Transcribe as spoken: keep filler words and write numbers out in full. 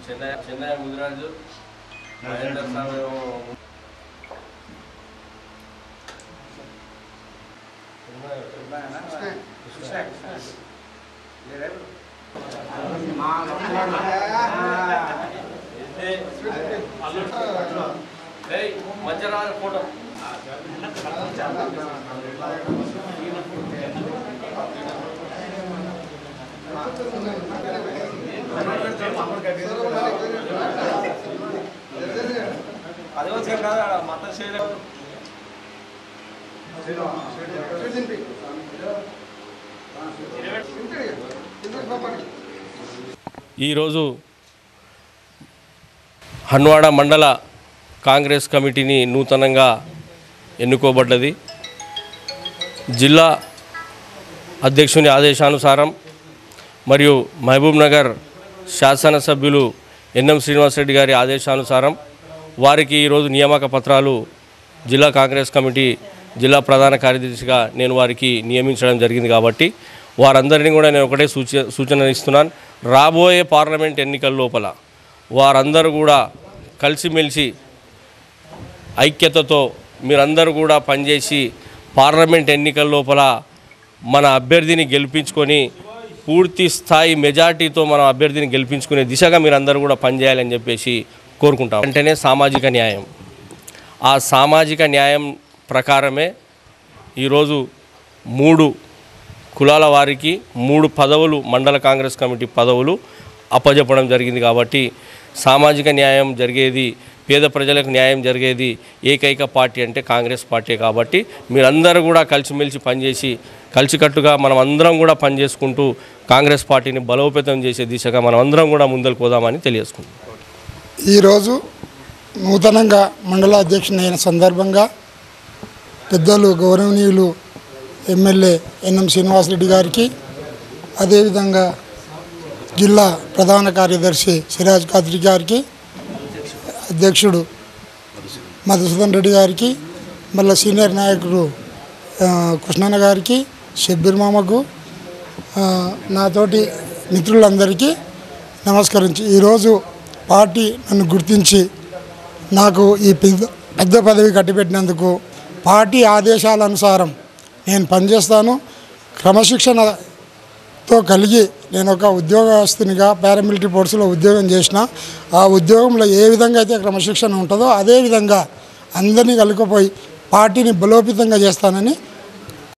చెన్నై చెన్నై ముదిరాజు మహేందర్ స్వామి మధ్యరా ఫోటో అదే మొత్తం ఈరోజు హన్వాడ మండల కాంగ్రెస్ కమిటీని నూతనంగా ఎన్నుకోబడ్డది. జిల్లా అధ్యక్షుని ఆదేశానుసారం మరియు మహబూబ్ నగర్ శాసనసభ్యులు ఎన్ఎం శ్రీనివాసరెడ్డి గారి ఆదేశానుసారం వారికి ఈరోజు నియామక పత్రాలు జిల్లా కాంగ్రెస్ కమిటీ జిల్లా ప్రధాన కార్యదర్శిగా నేను వారికి నియమించడం జరిగింది. కాబట్టి వారందరినీ కూడా నేను ఒకటే సూచ సూచన ఇస్తున్నాను. రాబోయే పార్లమెంట్ ఎన్నికల లోపల వారందరూ కూడా కలిసిమెలిసి ఐక్యతతో మీరందరూ కూడా పనిచేసి పార్లమెంట్ ఎన్నికల లోపల మన అభ్యర్థిని గెలిపించుకొని పూర్తి స్థాయి మెజార్టీతో మనం అభ్యర్థిని గెలిపించుకునే దిశగా మీరందరూ కూడా పనిచేయాలని చెప్పేసి కోరుకుంటాం. వెంటనే సామాజిక న్యాయం, ఆ సామాజిక న్యాయం ప్రకారమే ఈరోజు మూడు కులాల వారికి మూడు పదవులు మండల కాంగ్రెస్ కమిటీ పదవులు అప్పజెప్పడం జరిగింది. కాబట్టి సామాజిక న్యాయం జరిగేది, పేద ప్రజలకు న్యాయం జరిగేది ఏకైక పార్టీ అంటే కాంగ్రెస్ పార్టీ. కాబట్టి మీరందరూ కూడా కలిసిమెలిసి పనిచేసి కలిసికట్టుగా మనం అందరం కూడా పనిచేసుకుంటూ కాంగ్రెస్ పార్టీని బలోపేతం చేసే దిశగా మనం అందరం కూడా ముందరకు పోదామని తెలియజేసుకుంటాం. ఈరోజు నూతనంగా మండల అధ్యక్షుని అయిన సందర్భంగా పెద్దలు గౌరవనీయులు ఎమ్మెల్యే ఎన్ఎం శ్రీనివాసరెడ్డి గారికి, అదేవిధంగా జిల్లా ప్రధాన కార్యదర్శి సిరాజ్ ఖాద్రి గారికి, అధ్యక్షుడు మధుసూదన్ రెడ్డి గారికి, మళ్ళీ సీనియర్ నాయకుడు కృష్ణన్న గారికి, షబ్బీర్ మామకు, నాతోటి మిత్రులందరికీ నమస్కరించి ఈరోజు పార్టీ నన్ను గుర్తించి నాకు ఈ పెద్ద పదవి కట్టిపెట్టినందుకు పార్టీ ఆదేశాల అనుసారం నేను పనిచేస్తాను. క్రమశిక్షణతో కలిగి నేను ఒక ఉద్యోగస్తునిగా పారామిలిటరీ ఫోర్స్లో ఉద్యోగం చేసిన, ఆ ఉద్యోగంలో ఏ విధంగా అయితే క్రమశిక్షణ ఉంటుందో అదేవిధంగా అందరినీ కలుపుకుపోయి పార్టీని బలోపేతంగా చేస్తానని